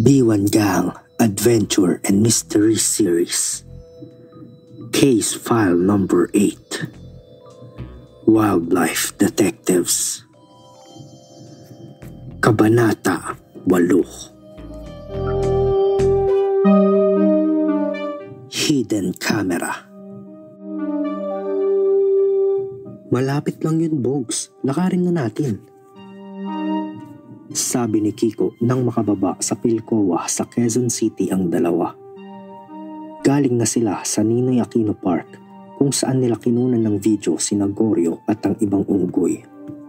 B1 Gang Adventure and Mystery Series. Case File Number 8. Wildlife Detectives. Kabanata 8. Hidden Camera. Malapit lang yun, Bogs. Lakarin na natin. Sabi ni Kiko nang makababa sa Pilcoa sa Quezon City ang dalawa. Galing na sila sa Ninoy Aquino Park kung saan nila kinunan ng video sina Goryo at ang ibang unggoy.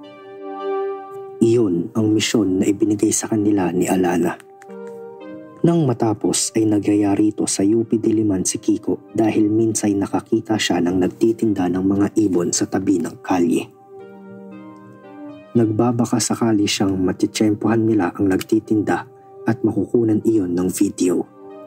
Iyon ang misyon na ibinigay sa kanila ni Alana. Nang matapos ay nagyaya rito sa UP Diliman si Kiko dahil minsay nakakita siya ng nagtitinda ng mga ibon sa tabi ng kalye. Nagbabaka sakali siyang matitsyempohan nila ang nagtitinda at makukunan iyon ng video.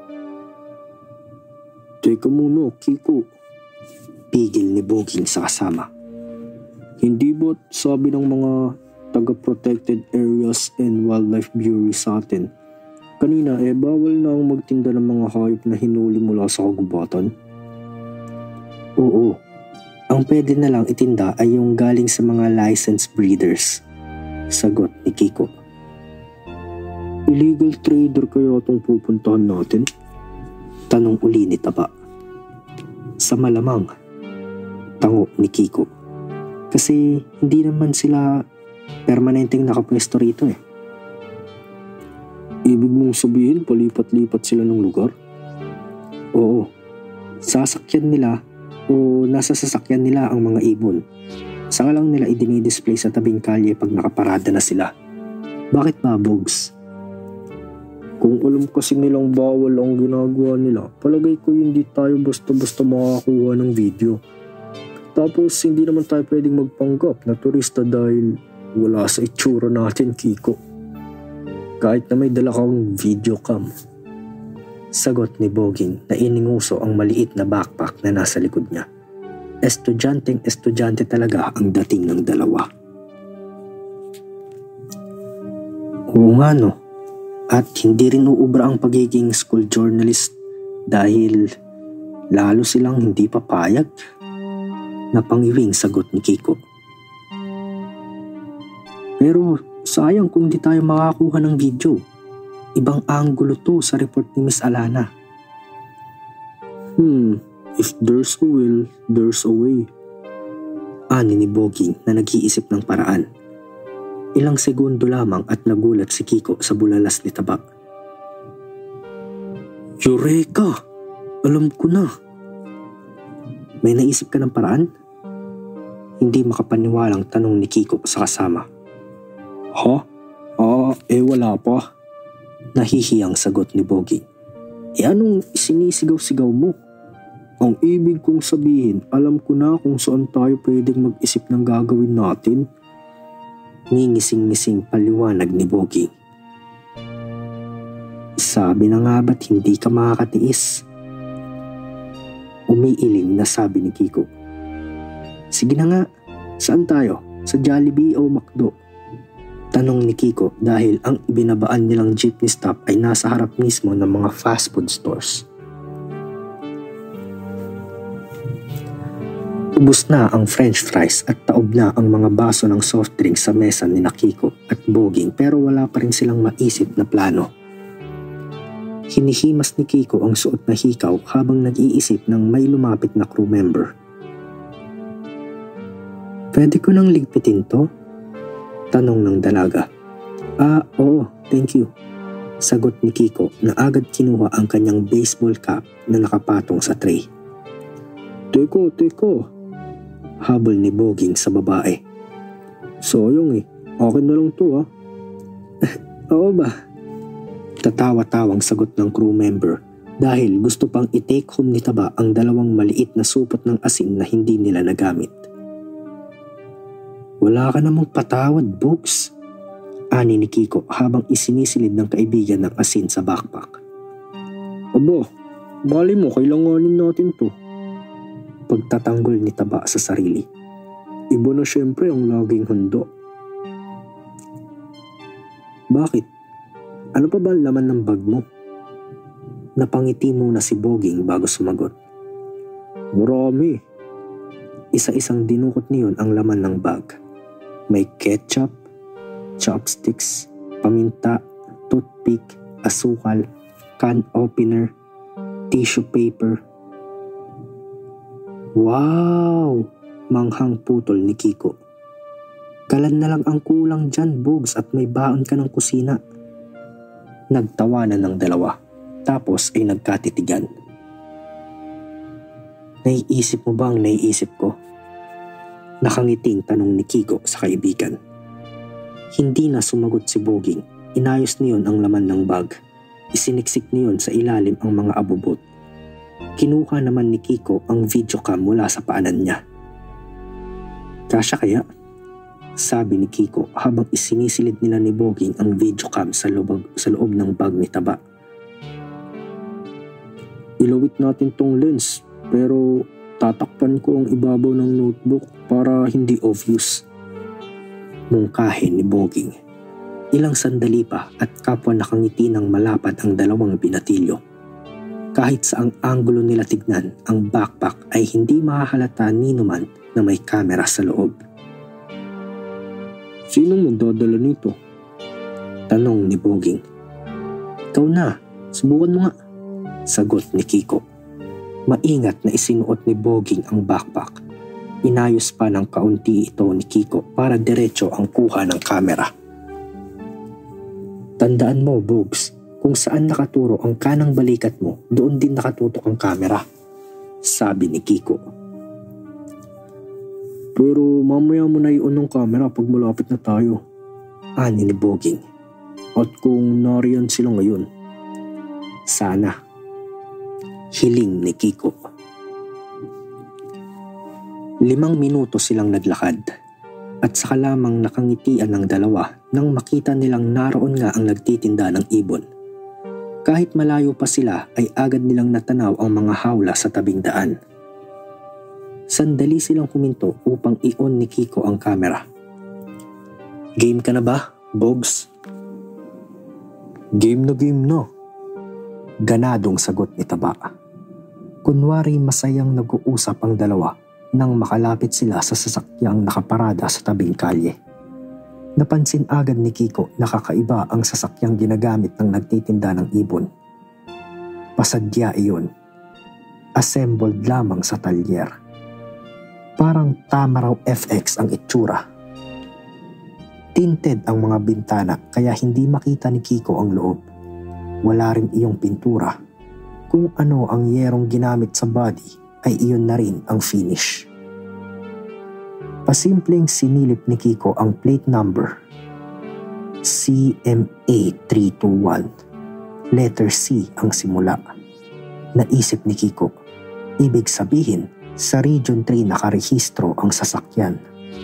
Teka muna, Kiko. Pigil ni Boging sa kasama. Hindi ba't sabi ng mga taga-protected areas and wildlife bureau sa atin, kanina bawal na ang magtinda ng mga hayop na hinuli mula sa kagubatan? Oo. Ang pwede na lang itinda ay yung galing sa mga licensed breeders. Sagot ni Kiko. Illegal trader kaya itong pupuntahan natin? Tanong uli ni Taba. Sa malamang. Tango ni Kiko. Kasi hindi naman sila permanenteng nakapwesto rito eh. Ibig mong sabihin palipat-lipat sila ng lugar? Oo. Sasakyan nila o nasa sasakyan nila ang mga ibon. Saka lang nila idinidisplay sa tabing kalye pag nakaparada na sila. Bakit ba, Bogs? Kung alam kasi nilang bawal ang ginagawa nila, palagay ko hindi tayo basta-basta makakuha ng video. Tapos hindi naman tayo pwedeng magpanggap na turista dahil wala sa itsura natin, Kiko. Kahit na may dala kang video cam. Sagot ni Boging na ininguso ang maliit na backpack na nasa likod niya. Estudyanteng-estudyante talaga ang dating ng dalawa. Oo nga no. At hindi rin uubra ang pagiging school journalist dahil lalo silang hindi papayag. Napangiwing sagot ni Kiko. Pero sayang kung di tayo makakuha ng video. Ibang anggulo to sa report ni Miss Alana. If there's a will, there's a way. Ani ni Boging na nag-iisip ng paraan. Ilang segundo lamang at nagulat si Kiko sa bulalas ni Taba. Eureka! Alam ko na. May naisip ka ng paraan? Hindi makapaniwalang tanong ni Kiko sa kasama. Ha? Wala pa. Nahihiyang sagot ni Boging. Anong sinisigaw-sigaw mo? Ang ibig kong sabihin, alam ko na kung saan tayo pwedeng mag-isip ng gagawin natin. Ngingising-ngising paliwanag ni Boging. Sabi na nga ba't hindi ka makakatiis? Umiiling na sabi ni Kiko. Sige na nga, saan tayo? Sa Jollibee o McDo? Tanong ni Kiko dahil ang ibinabaan nilang jeepney stop ay nasa harap mismo ng mga fast food stores. Ubus na ang french fries at taob na ang mga baso ng soft drink sa mesa ni Kiko at Boging pero wala pa rin silang maisip na plano. Hinihimas ni Kiko ang suot na hikaw habang nag-iisip ng may lumapit na crew member. Pwede ko nang ligpitin to? Tanong ng dalaga. Oo, thank you. Sagot ni Kiko na agad kinuha ang kanyang baseball cap na nakapatong sa tray. Teko. Habol ni Boging sa babae. Sayang akin na lang to Oo ba? Tatawa-tawang sagot ng crew member dahil gusto pang i-take home ni Taba ang dalawang maliit na supot ng asin na hindi nila nagamit. Wala ka namang patawad, Bogs. Ani ni Kiko habang isinisilid ng kaibigan ng asin sa backpack. Aba, bali mo kailanganin natin to. Pagtatanggol ni Taba sa sarili. Iba na syempre ang laging handa. Bakit? Ano pa ba ang laman ng bag mo? Napangiti muna si Boging bago sumagot. Marami. Isa-isang dinukot niyon ang laman ng bag. May ketchup, chopsticks, paminta, toothpick, asukal, can opener, tissue paper. Wow! Manghang putol ni Kiko. Kalan na lang ang kulang dyan, Bogs, at may baon ka ng kusina. Nagtawanan ng dalawa, tapos ay nagkatitigan. Naiisip mo ba ang naiisip ko? Nakangiting tanong ni Kiko sa kaibigan. Hindi na sumagot si Boging. Inayos niyon ang laman ng bag. Isiniksik niyon sa ilalim ang mga abubot. Kinuha naman ni Kiko ang videocam mula sa paanan niya. Kasya kaya? Sabi ni Kiko habang isinisilid nila ni Boging ang videocam sa loob ng bag ni Taba. Ilawit natin tong lens, pero tatakpan ko ang ibabaw ng notebook para hindi obvious. Mungkahin ni Boging. Ilang sandali pa at kapwa nakangiti ng malapad ang dalawang binatilyo. Kahit sa ang anggulo nila tignan, ang backpack ay hindi mahahalata ninuman na may kamera sa loob. Sinong magdadala nito? Tanong ni Boging. Ikaw na, subukan mo nga. Sagot ni Kiko. Maingat na isinuot ni Boging ang backpack. Inayos pa ng kaunti ito ni Kiko para diretso ang kuha ng kamera. Tandaan mo, Bogs, kung saan nakaturo ang kanang balikat mo, doon din nakatutok ang kamera. Sabi ni Kiko. Pero mamaya mo na i-on ng camera pag malapit na tayo. Ani ni Boging. At kung nariyan sila ngayon. Sana. Hiling ni Kiko. 5 minuto silang naglakad. At saka lamang nakangitian ng dalawa nang makita nilang naroon nga ang nagtitinda ng ibon. Kahit malayo pa sila ay agad nilang natanaw ang mga hawla sa tabing daan. Sandali silang huminto upang i-on ni Kiko ang kamera. Game ka na ba, Bogs? Game na. Ganadong sagot ni Taba. Kunwari masayang nag-uusap ang dalawa nang makalapit sila sa sasakyang nakaparada sa tabing kalye. Napansin agad ni Kiko na kakaiba ang sasakyang ginagamit ng nagtitinda ng ibon. Pasadya iyon. Assembled lamang sa talyer. Parang tama raw FX ang itsura. Tinted ang mga bintana kaya hindi makita ni Kiko ang loob. Wala ring iyong pintura. Kung ano ang yerong ginamit sa body ay iyon na rin ang finish. Pasimpleng sinilip ni Kiko ang plate number. CMA321. Letter C ang simula. Naisip ni Kiko, ibig sabihin sa Region 3 nakarehistro ang sasakyan.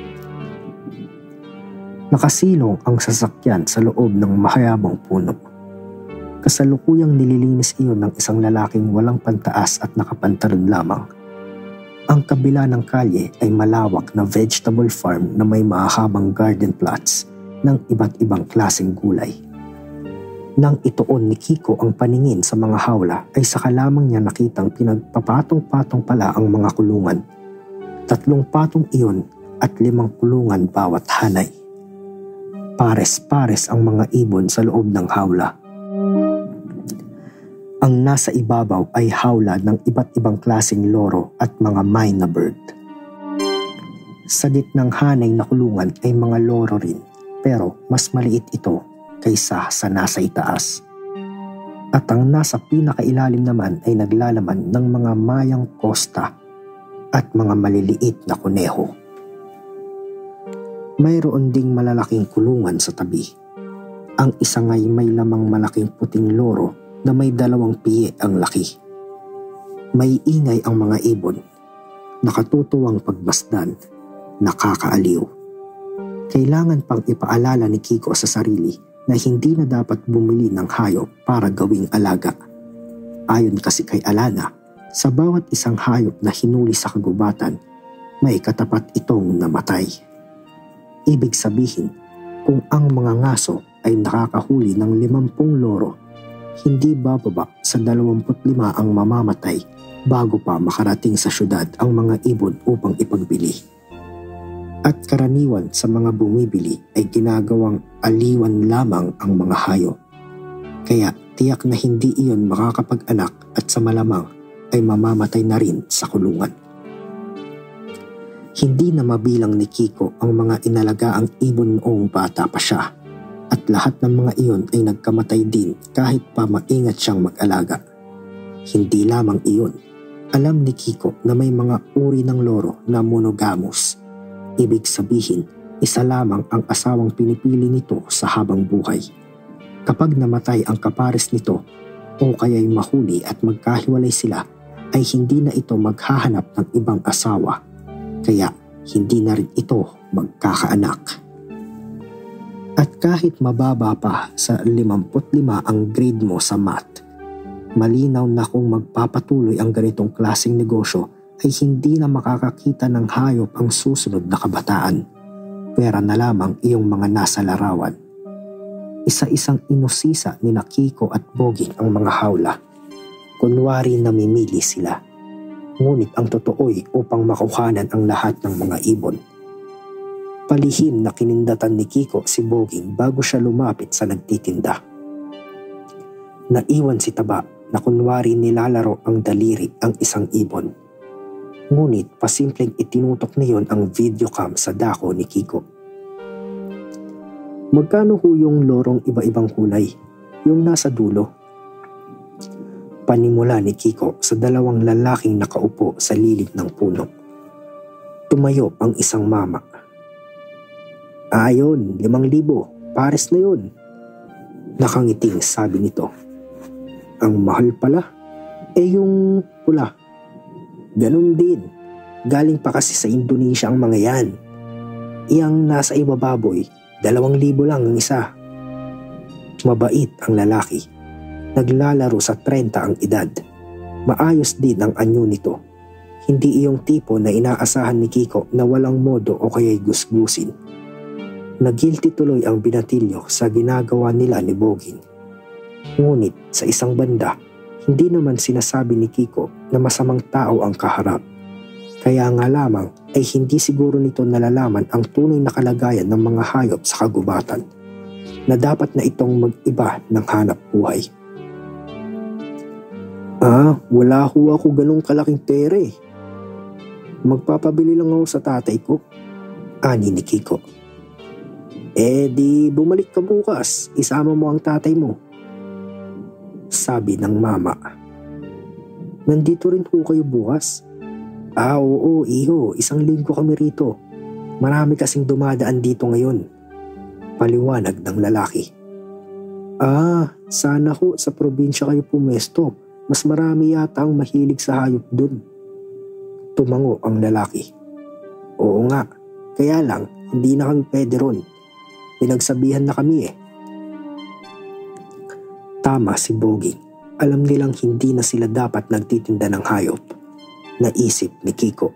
Nakasilong ang sasakyan sa loob ng mahayabang puno. Kasalukuyang nililinis iyon ng isang lalaking walang pantaas at nakapantalon lamang. Ang kabila ng kalye ay malawak na vegetable farm na may mahahabang garden plots ng iba't ibang klaseng gulay. Nang ituon ni Kiko ang paningin sa mga hawla ay saka lamang niya nakitang pinagpapatong-patong pala ang mga kulungan. 3 patong iyon at 5 kulungan bawat hanay. Pares-pares ang mga ibon sa loob ng hawla. Ang nasa ibabaw ay hawla ng iba't ibang klaseng loro at mga myna bird. Sa gitnang hanay na kulungan ay mga loro rin, pero mas maliit ito kaysa sa nasa itaas. At ang nasa pinakailalim naman ay naglalaman ng mga mayang kosta at mga maliliit na kuneho. Mayroon ding malalaking kulungan sa tabi. Ang isa nga'y may lamang malaking puting loro na may 2 piye ang laki. May ingay ang mga ibon. Nakatutuwang pagmasdan. Nakakaaliw. Kailangan pang ipaalala ni Kiko sa sarili na hindi na dapat bumili ng hayop para gawing alaga. Ayon kasi kay Alana, sa bawat isang hayop na hinuli sa kagubatan, may katapat itong namatay. Ibig sabihin, kung ang mga ngaso ay nakakahuli ng 50 loro. Hindi bababa sa 25 ang mamamatay bago pa makarating sa syudad ang mga ibon upang ipagbili. At karaniwan sa mga bumibili ay ginagawang aliwan lamang ang mga hayop. Kaya tiyak na hindi iyon makakapag-anak at sa malamang ay mamamatay na rin sa kulungan. Hindi na mabilang ni Kiko ang mga inalagaang ibon noong bata pa siya, at lahat ng mga iyon ay nagkamatay din kahit pa maingat siyang mag-alaga. Hindi lamang iyon, alam ni Kiko na may mga uri ng loro na monogamous. Ibig sabihin, isa lamang ang asawang pinipili nito sa habang buhay. Kapag namatay ang kapares nito o kaya'y mahuli at magkahiwalay sila, ay hindi na ito maghahanap ng ibang asawa. Kaya hindi na rin ito magkakaanak. At kahit mababa pa sa 55 ang grade mo sa math, malinaw na kung magpapatuloy ang ganitong klaseng negosyo ay hindi na makakakita ng hayop ang susunod na kabataan. Pera na lamang iyong mga nasa larawan. Isa-isang inusisa ni Kiko at Boging ang mga hawla. Kunwari namimili sila. Ngunit ang totoo'y upang makuhanan ang lahat ng mga ibon. Palihim na kinindatan ni Kiko si Boging bago siya lumapit sa nagtitinda. Naiwan si Taba na kunwari nilalaro ang daliri ang isang ibon. Ngunit pasimpleng itinutok niyon ang videocam sa dako ni Kiko. Magkano ho yung lorong iba-ibang kulay? Yung nasa dulo? Panimula ni Kiko sa 2 lalaking nakaupo sa lilig ng puno. Tumayo ang isang mama. Ayon, 5,000. Pares na yun. Nakangiting sabi nito. Ang mahal pala. Yung pula. Ganun din. Galing pa kasi sa Indonesia ang mga yan. Iyang nasa ibababoy, 2,000 lang ang isa. Mabait ang lalaki. Naglalaro sa 30 ang edad. Maayos din ang anyo nito. Hindi iyong tipo na inaasahan ni Kiko na walang modo o kaya'y gusgusin. Nagilty tuloy ang binatilyo sa ginagawa nila ni Boging. Ngunit sa isang banda, hindi naman sinasabi ni Kiko na masamang tao ang kaharap. Kaya nga lamang ay hindi siguro nito nalalaman ang tunay na kalagayan ng mga hayop sa kagubatan, na dapat na itong mag-iba ng hanap buhay. Wala ho ako ganong kalaking pera eh. Magpapabili lang ako sa tatay ko, ani ni Kiko. Di bumalik ka bukas, isama mo ang tatay mo, sabi ng mama. Nandito rin ho kayo bukas? Oo, iho, 1 linggo kami rito. Marami kasing dumadaan dito ngayon, paliwanag ng lalaki. Sana ho sa probinsya kayo pumesto. Mas marami yata ang mahilig sa hayop dun. Tumango ang lalaki. Oo nga, kaya lang hindi na kami pwede ron. Pinagsabihan na kami eh. Tama si Boging. Alam nilang hindi na sila dapat nagtitinda ng hayop. Naisip ni Kiko.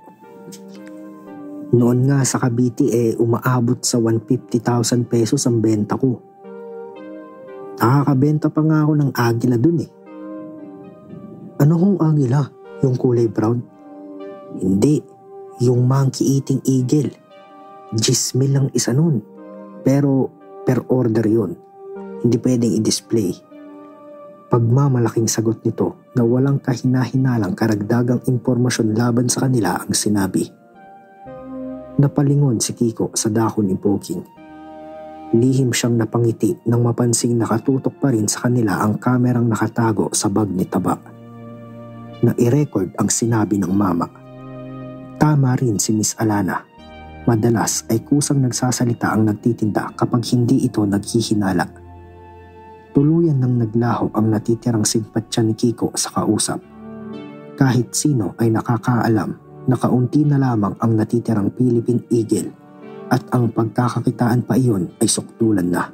Noon nga sa Cavite umaabot sa 150,000 pesos ang benta ko. Nakakabenta pa nga ako ng agila dun eh. Ano hong agila? Yung kulay brown? Hindi, yung monkey eating eagle. 10,000 lang isa nun. Pero per order yun. Hindi pwedeng i-display. Pagmamalaking sagot nito na walang kahina-hinalang karagdagang impormasyon laban sa kanila ang sinabi. Napalingon si Kiko sa dako ni Boging. Lihim siyang napangiti nang mapansing nakatutok pa rin sa kanila ang kamerang nakatago sa bag ni Taba. Na-i-record ang sinabi ng mama. Tama rin si Miss Alana. Madalas ay kusang nagsasalita ang nagtitinda kapag hindi ito naghihinala. Tuluyan nang naglaho ang natitirang simpatya ni Kiko sa kausap. Kahit sino ay nakakaalam na kaunti na lamang ang natitirang Philippine Eagle at ang pagkakakitaan pa iyon ay suktulan na.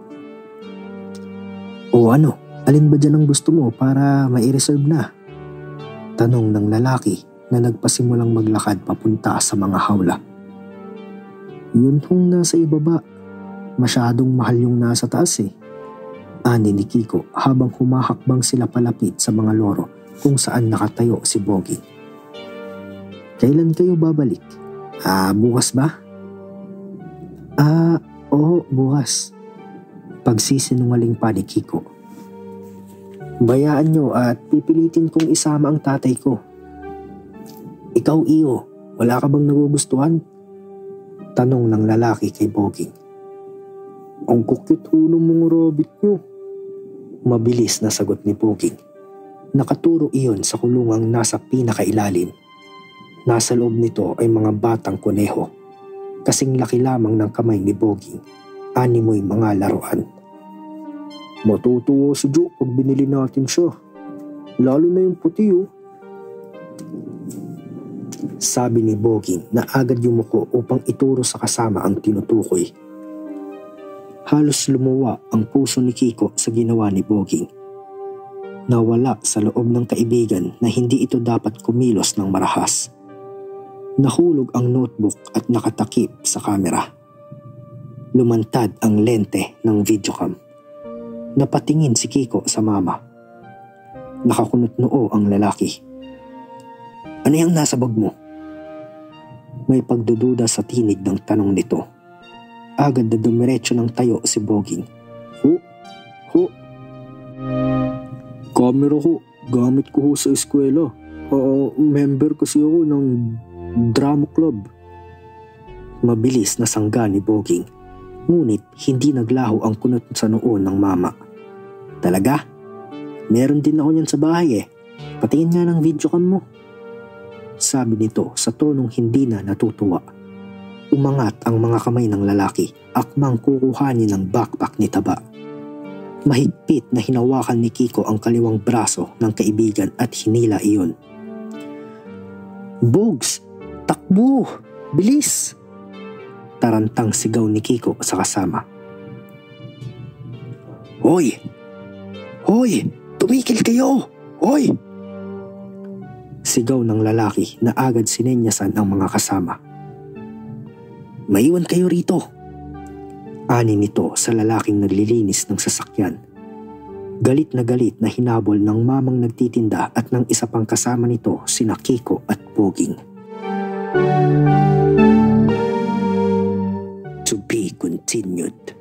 O ano, alin ba dyan ang gusto mo para mai-reserve na? Tanong ng lalaki na nagpasimulang maglakad papunta sa mga hawla. Yun hong nasa ibaba. Masyadong mahal yung nasa taas eh. Ani ni Kiko habang humahakbang sila palapit sa mga loro kung saan nakatayo si Boging. Kailan kayo babalik? Bukas ba? Oo, bukas. Pagsisinungaling pa ni Kiko. Bayaan nyo at pipilitin kong isama ang tatay ko. Ikaw, Iyo, wala ka bang nagugustuhan? Tanong ng lalaki kay Boging. Ang kukit ho ng mga rabbit nyo. Mabilis na sagot ni Boging. Nakaturo iyon sa kulungang nasa pinakailalim. Nasa loob nito ay mga batang kuneho. Kasing laki lamang ng kamay ni Boging. Animoy mga laruan. Matutuwa si Joe pag binili natin siya. Lalo na yung puti oh. Sabi ni Boging na agad yumuko upang ituro sa kasama ang tinutukoy. Halos lumuwa ang puso ni Kiko sa ginawa ni Boging. Nawala sa loob ng kaibigan na hindi ito dapat kumilos ng marahas. Nahulog ang notebook at nakatakip sa kamera. Lumantad ang lente ng videocam. Napatingin si Kiko sa mama. Nakakunot noo ang lalaki. Ano yung nasa bag mo? May pagdududa sa tinig ng tanong nito. Agad na dumiretso ng tayo si Boging. Ho. Camera ko. Gamit ko ho sa eskwela. Member kasi ako ng drama club. Mabilis na sangga ni Boging. Ngunit hindi naglaho ang kunot sa noon ng mama. Talaga? Meron din ako niyan sa bahay eh. Patingin nga ng videocam mo. Sabi nito sa tonong hindi na natutuwa. Umangat ang mga kamay ng lalaki, akmang kukuhanin ng backpack ni Taba. Mahigpit na hinawakan ni Kiko ang kaliwang braso ng kaibigan at hinila iyon. Bogs! Takbo! Bilis! Tarantang sigaw ni Kiko sa kasama. Hoy! Hoy! Tumikil kayo! Hoy! Sigaw ng lalaki na agad sinenyasan ang mga kasama. Maiwan kayo rito! Ani nito sa lalaking naglilinis ng sasakyan. Galit na hinabol ng mamang nagtitinda at ng isa pang kasama nito sina Kiko at Boging. To be continued.